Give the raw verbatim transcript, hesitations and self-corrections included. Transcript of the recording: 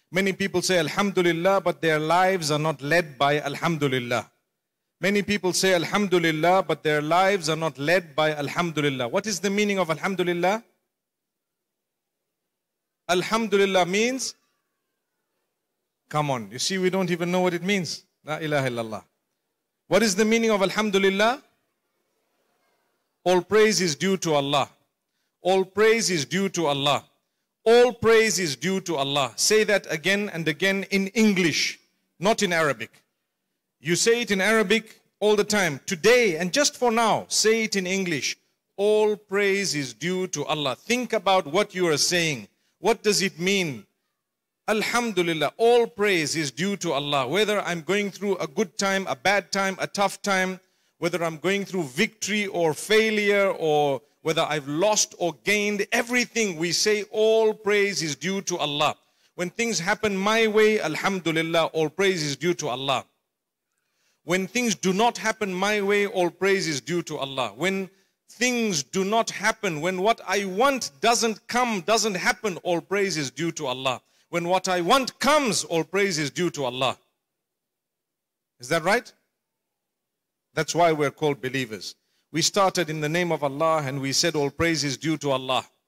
Many people say Alhamdulillah, but their lives are not led by Alhamdulillah. Many people say Alhamdulillah, but their lives are not led by Alhamdulillah. What is the meaning of Alhamdulillah? Alhamdulillah means, come on, you see we don't even know what it means. La ilaha illallah. What is the meaning of Alhamdulillah? All praise is due to Allah. All praise is due to Allah. All praise is due to Allah. Say that again and again in English, not in Arabic. You say it in Arabic all the time. Today and just for now, say it in English. All praise is due to Allah. Think about what you are saying. What does it mean? Alhamdulillah, all praise is due to Allah. Whether I'm going through a good time, a bad time, a tough time, whether I'm going through victory or failure, or whether I've lost or gained, everything we say, all praise is due to Allah. When things happen my way, Alhamdulillah, all praise is due to Allah. When things do not happen my way, all praise is due to Allah. When things do not happen, when what I want doesn't come, doesn't happen, all praise is due to Allah. When what I want comes, all praise is due to Allah. Is that right? That's why we're called believers. We started in the name of Allah and we said all praise is due to Allah.